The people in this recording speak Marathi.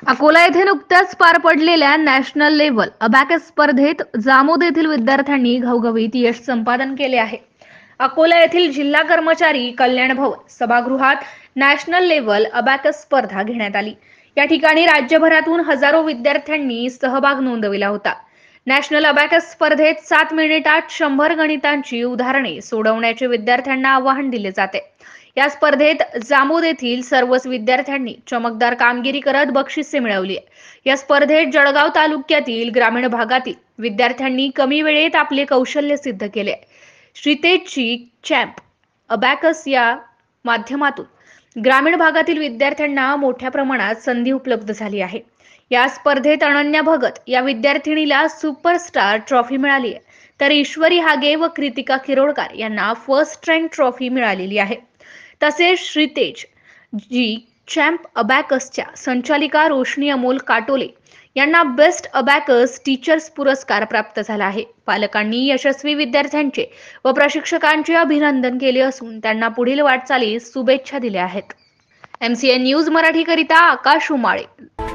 अकोला येथे नुकत्याच पार पडलेल्या नॅशनल लेव्हल अबॅकस स्पर्धेत जामोद येथील विद्यार्थ्यांनी घवघवीत यश संपादन केले आहे। अकोला येथील जिल्हा कर्मचारी कल्याण भवन सभागृहात नॅशनल लेव्हल अबॅकस स्पर्धा घेण्यात आली। या ठिकाणी राज्यभरातून हजारो विद्यार्थ्यांनी सहभाग नोंदविला होता। नॅशनल अबॅकस स्पर्धेत 7 मिनिटात 100 गणितांची उदाहरणे सोडवण्याचे विद्यार्थ्यांना आवाहन दिले जाते। या स्पर्धेत जामोद येथील सर्वच विद्यार्थ्यांनी चमकदार कामगिरी करत बक्षिसे मिळवली। या स्पर्धेत जळगाव तालुक्यातील ग्रामीण भागातील विद्यार्थ्यांनी कमी वेळेत आपले कौशल्य सिद्ध केले। श्रीतेजची चॅम्प अबॅकस या माध्यमातून ग्रामीण भागातील विद्यार्थ्यांना मोठ्या प्रमाणात संधी उपलब्ध झाली आहे। या स्पर्धेत अनन्या भगत या विद्यार्थिनीला सुपरस्टार ट्रॉफी मिळाली आहे, तर ईश्वरी हागे व कृतिका किरोडकर यांना फर्स्ट रँक ट्रॉफी मिळालेली आहे। तसेच श्रीतेज जी चॅम्प अबॅकसच्या संचालिका रोशनी अमोल काटोले यांना बेस्ट अबॅकस टीचर्स पुरस्कार प्राप्त झाला आहे। पालकांनी यशस्वी विद्यार्थ्यांचे व प्रशिक्षकांचे अभिनंदन केले असून त्यांना पुढील वाटचालीस शुभेच्छा दिल्या आहेत। MCN न्यूज मराठी करिता आकाश उमाळे।